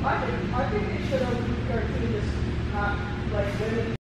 I think they should have guaranteed this, like women